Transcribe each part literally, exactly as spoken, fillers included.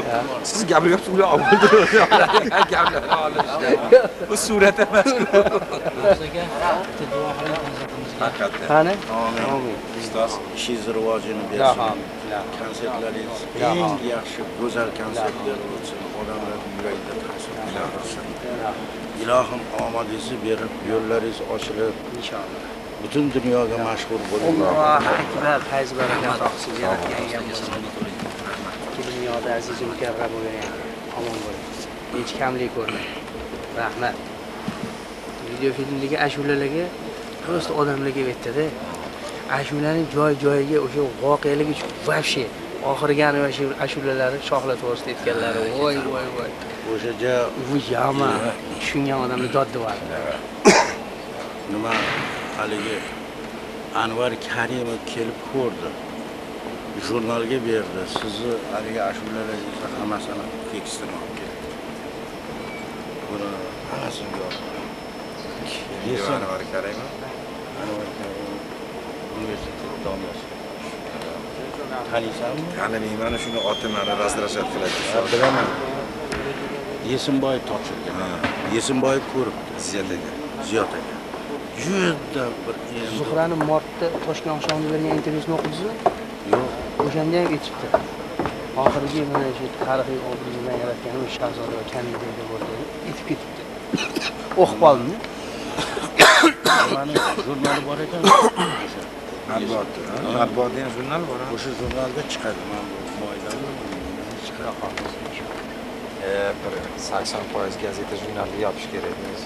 Siz gapirib ular oldirdi. Gaplar olishdi. Bu surat emas. Qani? Amin. Ustoz İşiniz rivojini bersin. Konsertlaringiz eng yaxshi, go'zal konsertlar bo'lsin. Odamlar yuragida ta'sir qilsin. Ilohim omadingizni berib, yo'llaringiz ochilib, inshaalloh. Butun dunyoga mashhur bo'ling. Allohu akbar. Fayz barakat oqsiz yaratganga dunyoda aziz mukarram bo'lgan omon bo'ling. Hech kamlik ko'rmang. Rahmat. Video filmdagi ashulalarga prosta odamlarga aytdi-da. Ashulaning joy-joyiga o'sha voqealarga vobshe oxirgi ana o'sha ashulalari shohlar to'g'risida aytganlari. Voy voy voy. O'shaga bu yama tushungan odamni doddi bor. Nima haligi Anvar Karimov kelib ko'rdi. Jurnalga berdi. Sizni haligi ashulalaringizni hammasini tekstin olib keldi. Buni hammasini yozdi. Yesin Anvar Karimov. Anvar Karimov universitet domlasi. Taniysanmi? Taniyman, shuni oti meni razrashat qiladi. Bilaman. Yesinboy topshirgan. Yesinboy ko'ribdi. Ziyod aka. Ziyod aka. Juda bir Zuhrani martda Toshkent oqshomida bergan intervyusini o'qidingizmi? Yo'q. O'shanda ham aytibdi. Oxirgi mana shu tarixiy obrazdan yaratgan o'sha shahzoda va komediyaga bo'ldi. Aytib ketibdi. O'qib qoldim. Mana jurnali bor ekan. Matbuot. Matbuotda ham jurnal bor. O'sha jurnalda chiqadi. Men bu moydan chiqara qoldim. Bir sakson foiz gazeta jurnalda yopish kerak emas.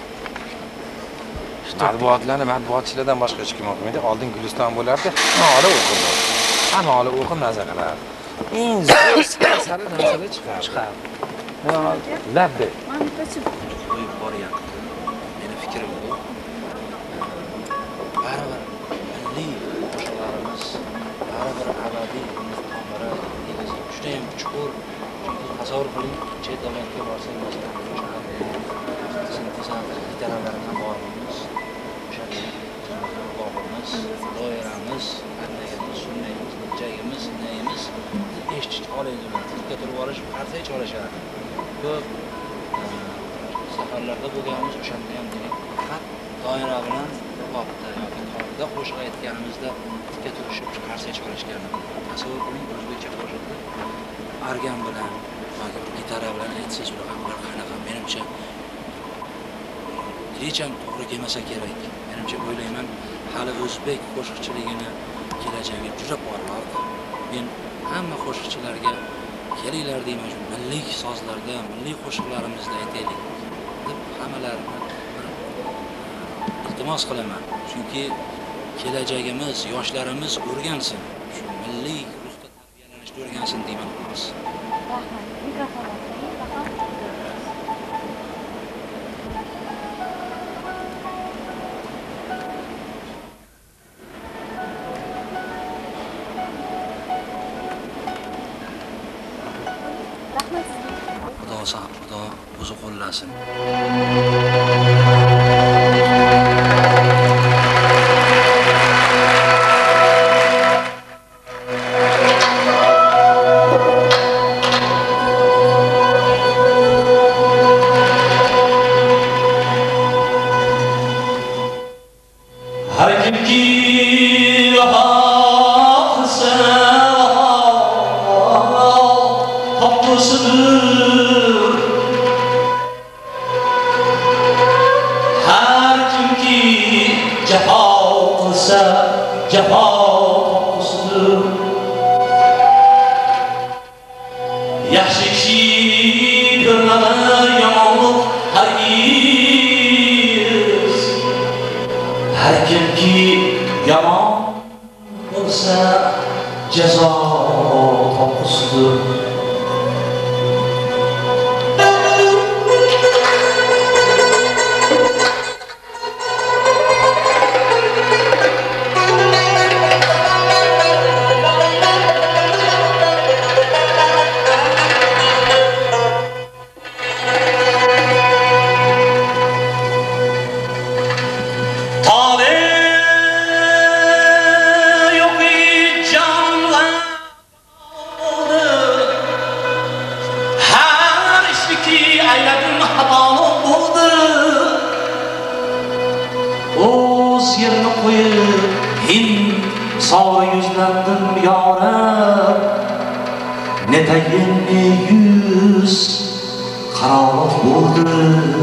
Matbuotlarni matbuotchilardan boshqa hech kim o'qimaydi. Oldin Guliston bo'lardi, hamma o'qirdi. Hamma o'qib maza qiladi. Eng zo'r sari narsalar chiqadi. Chiqadi. Labbi. Mana qo'yib boryapti. Meni fikrim bu. Baribir milliy qo'shiqlarimiz, baribir abadiy tomiri egasi juda ham chuqur. Tasavvur qiling, chet davlatga borsak, masalan, literalaridan bormiz. O'sha doiramiz, qandayimiz, shundaymiz, jagimiz, neyimiz, eshitish olaydi ular. Tilga turib olish, qarsak chalashadi. Ko'p safarlarda bo'lganmiz, o'shanda ham demak, faqat doira bilan vaqtda yoki qorda qo'shiq aytganimizda tilga turishib, qarsak chalashgan. Tasavvur qiling, o'zbekcha qo'shiqni organ bilan yoki gitara bilan aytsangiz, ular qanaqa? Menimcha hech ham to'g'ri kelmasa kerak. Menimcha o'ylayman, hali o'zbek qo'shiqchiligini kelajagi juda porloq. Men hamma qo'shiqchilarga kelinglar deyman, shu milliy sozlarda, milliy qo'shiqlarimizda aytaylik deb hammalarini iltimos qilaman. Chunki kelajagimiz, yoshlarimiz o'rgansin. Shu milliy ruhda tarbiyalanishni o'rgansin deyman biz. Rahmat. Mikrofon Xudo sog', Xudo o'zi qo'llasin. Har kimki haqsa topqusidir. Har kimki jafo qilsa jafo topqusidir. Yaxshi kishi ko'rmagan yomonlik hargiz. Har kimki yomon bo'lsa jazo topqusidir. Yok hiç canlandı. ayladim xatolik bo'ldi. O'z yerini qo'yib hind sovri yuzlandim yorim. Netayin ne yuz qaroq bo'ldi.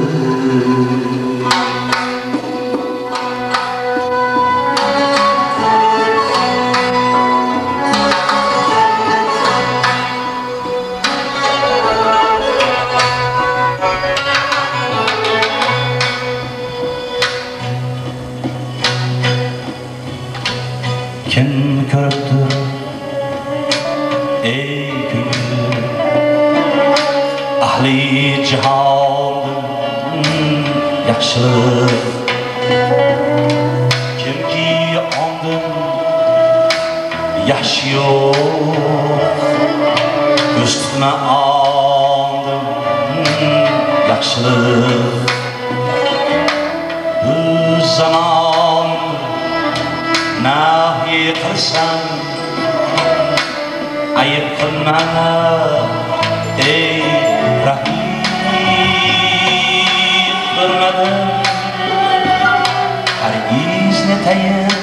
Kim ko'ribdir ey ko'ngil ahli jahondan yaxshilik kimki ondan yaxshi yo'q ko'z tutma ondan yaxshilik bu zamon nahi qilsam ayıp qilma ey rahim ko'rmadim hargiz netayin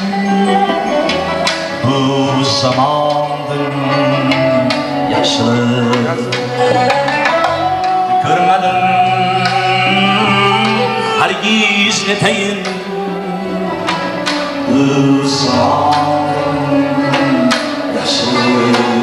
bu zamondan yaxshilik ko'rmadim hargiz netayin bu zamondan yaşlı.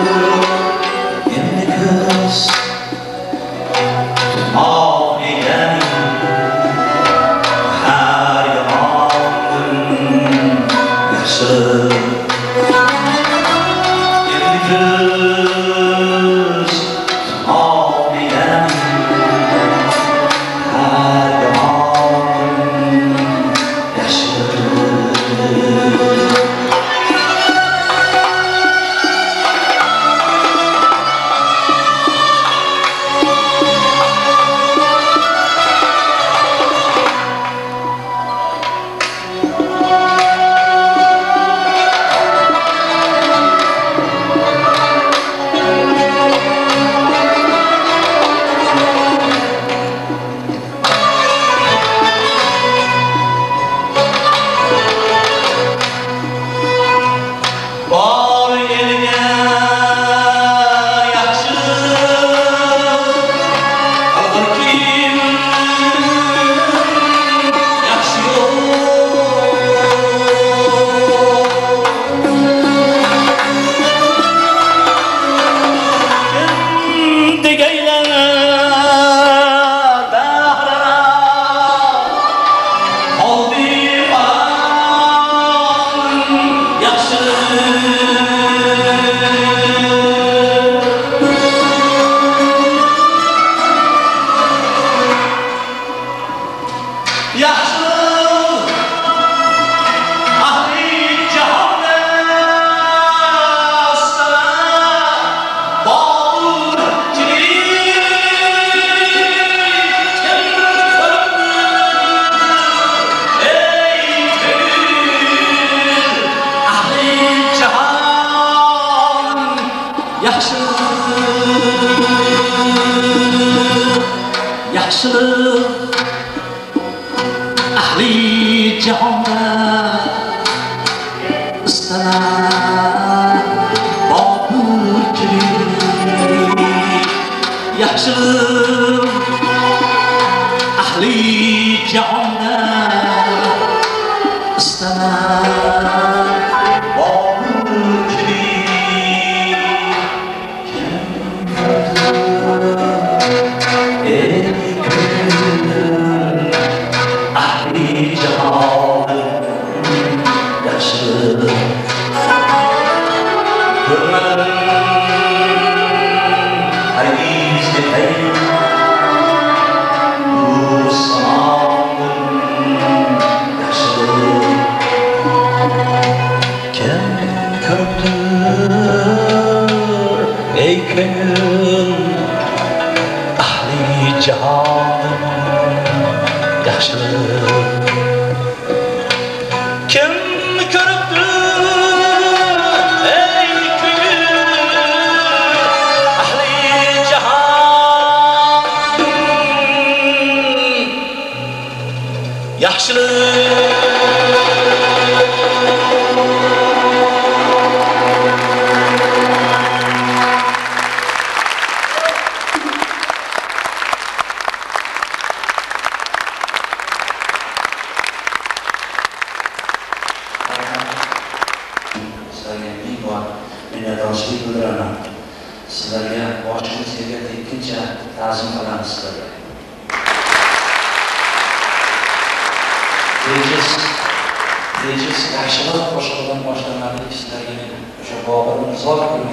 Oh, yeah. yaxshilik ahli jahonda istanar bobulchilik yaxshilik ahli jahonda istanar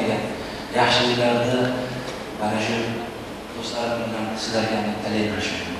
yaxshiliklarni mana shu do'stlarim bilan sizlarga tilay qilishim